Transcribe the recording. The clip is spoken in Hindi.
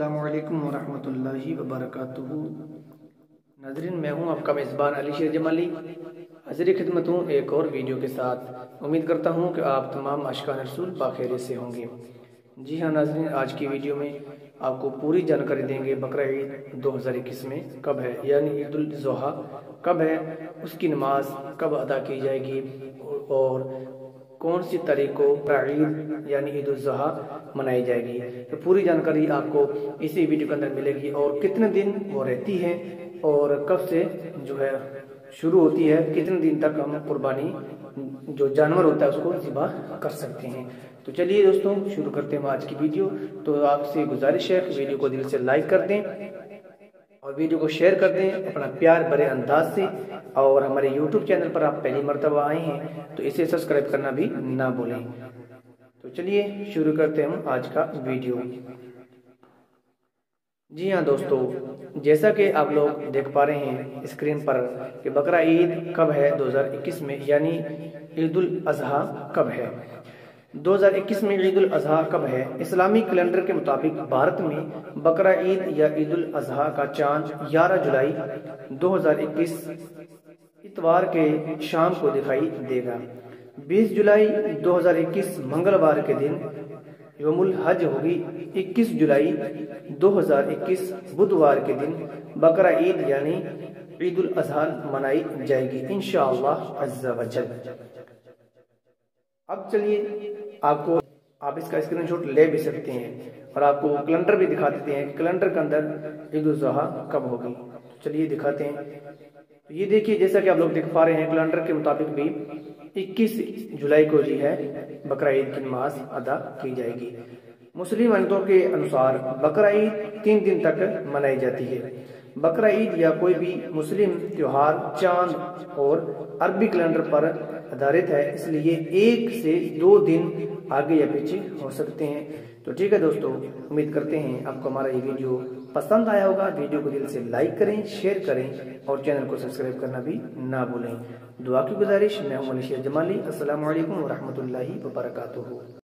अस्सलामुअलैकुम वरहमतुल्लाहि वबरकातुहू। नाज़रीन, मैं हूं आपका मेज़बान अली शेर जमाली, हाज़िर खिदमत हूं एक और वीडियो के साथ। उम्मीद करता हूं कि आप तमाम आशिकान रसूल बाखैरियत से होंगे। जी हाँ नाज़रीन, आज की वीडियो में आपको पूरी जानकारी देंगे बकरा ईद 2021 में कब है, यानी ईद उल ज़ुहा कब है, उसकी नमाज कब अदा की जाएगी और कौन सी तारीख को ईद यानी ईद उल ज़ुहा मनाई जाएगी। तो पूरी जानकारी आपको इसी वीडियो के अंदर मिलेगी और कितने दिन वो रहती है और कब से जो है शुरू होती है, कितने दिन तक हम कुर्बानी जो जानवर होता है उसको ज़िबा कर सकते हैं। तो चलिए दोस्तों शुरू करते हैं आज की वीडियो। तो आपसे गुजारिश है वीडियो को दिल से लाइक कर दें और वीडियो को शेयर कर दें अपना प्यार भरे अंदाज से। और हमारे YouTube चैनल पर आप पहली मर्तबा आए हैं तो इसे सब्सक्राइब करना भी ना भूलें। तो चलिए शुरू करते हैं आज का वीडियो। जी हाँ दोस्तों, जैसा कि आप लोग देख पा रहे हैं स्क्रीन पर कि बकरा ईद कब है 2021 में, यानी ईद उल अज़हा कब है। 2021 में ईद उल अज़हा कब है? इस्लामी कैलेंडर के मुताबिक भारत में बकरा ईद या ईद उल अज़हा का चांद 11 जुलाई 2021 इतवार के शाम को दिखाई देगा। 20 जुलाई 2021 मंगलवार के दिन यौमुल हज होगी। 21 जुलाई 2021 बुधवार के दिन बकरा ईद यानी ईद उल अज़हा मनाई जाएगी इंशाअल्लाह अज़्ज़ा वजल। अब चलिए आप इसका स्क्रीनशॉट ले भी सकते हैं और आपको कैलेंडर भी दिखा देते हैं, कैलेंडर के अंदर ईद उल ज़ुहा कब होगी। तो चलिए दिखाते हैं। तो ये देखिए, जैसा कि आप लोग देख पा रहे हैं कैलेंडर के मुताबिक भी 21 जुलाई को जी है बकरा ईद की नमाज अदा की जाएगी। मुस्लिम अंतों के अनुसार बकरा ईद 3 दिन तक मनाई जाती है। बकरा ईद या कोई भी मुस्लिम त्योहार चांद और अरबी कैलेंडर पर आधारित है, इसलिए 1 से 2 दिन आगे या पीछे हो सकते हैं। तो ठीक है दोस्तों, उम्मीद करते हैं आपको हमारा ये वीडियो पसंद आया होगा। वीडियो को दिल से लाइक करें, शेयर करें और चैनल को सब्सक्राइब करना भी ना भूलें। दुआ की गुजारिश। मैं हूं अली शेर जमाली। अस्सलामु अलैकुम वरहमतुल्लाहि वबरकातुहू।